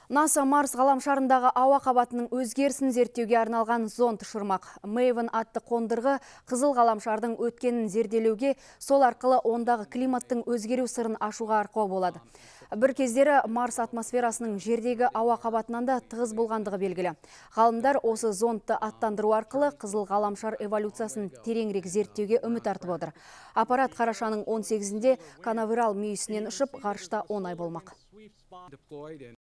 НАСА Марс ғаламшарындағы ауа қабатының өзгерісін зерттеуге арналған зонд ұшырмақ. Maven атты қондырғы қызыл ғаламшардың өткенін зерделеуге, сол арқылы ондағы климаттың өзгеру сырын ашуға арқау болады. Бір кездері Марс атмосферасының жердегі ауа қабатынан да тығыз болғандығы белгілі. Ғалымдар осы зондты аттандыру арқылы қызыл ғаламшар эволюциясын тереңірек зерттеуге үміт артып отыр. Аппарат қарашаның 18-інде Канаверал мүйісінен ұшып, ғарышта 10 ай болмақ.